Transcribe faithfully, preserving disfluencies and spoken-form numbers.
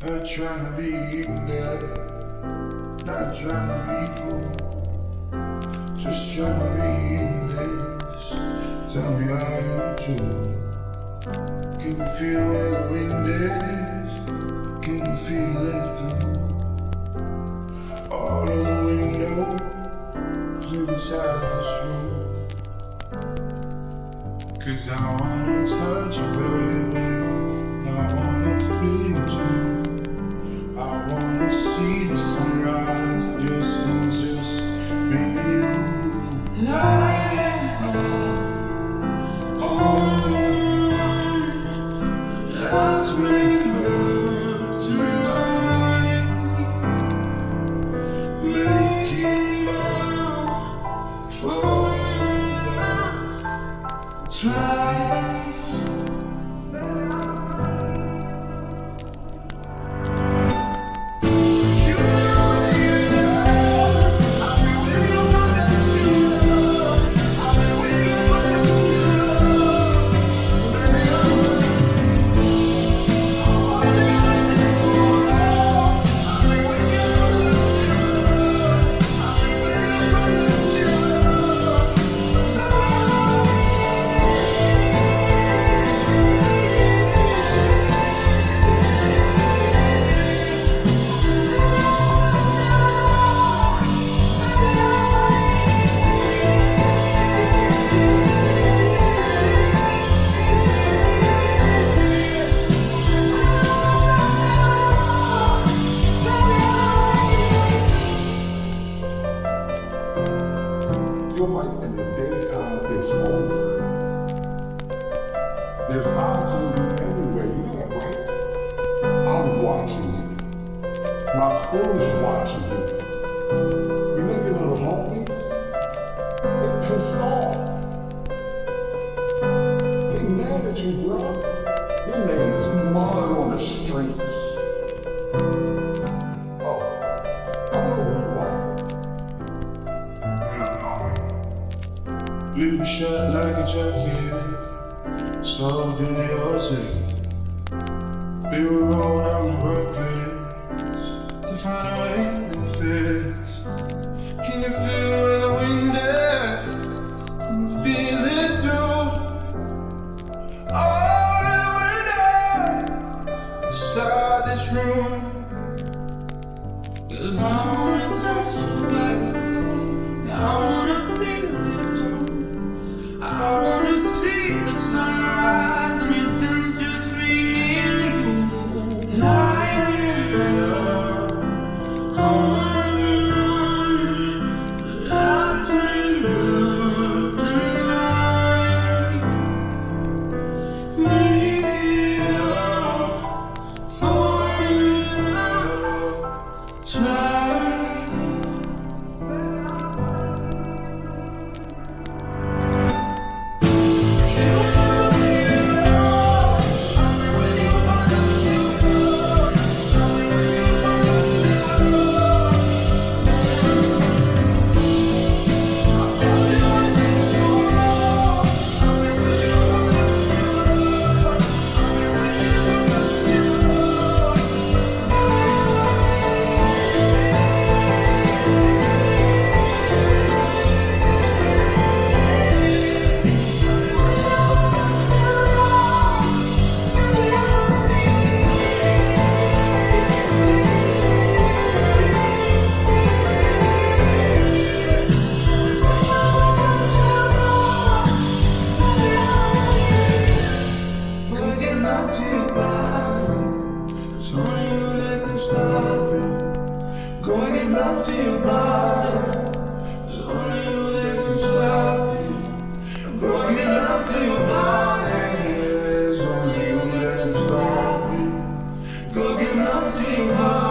Not trying to be there, not trying to be cool, just trying to be in this. Tell me how you do. Can you feel where the wind is? Can you feel it through all of the windows inside this room? Cause I wanna touch you, baby, I wanna feel you too. I wanna see the sunrise, yes, it's just me and you. Light up all the lights make love tonight. Make it up for love. Try. Your life in the daytime is over. There's opportunity everywhere. You know that, right? I'm watching you. My crew's watching you. You know your little homies? They're pissed off. They mad at you, bro. Your name is mud on the streets. Oh, I know who you are. You shut like a jacket, so do yours. We were all down the right place to find a way to fix. Can you feel where the wind is? Can you feel it through all the windows inside this room? Cause I wanna touch you, baby. I wanna feel it. I wanna see the sunrise and your sense just me and you. Light up on the lights make love tonight. Make it up for love. Try. Love to your body, it's only you that can stop it. Go get love to your body, it's only you that can stop it. Go get love to your body.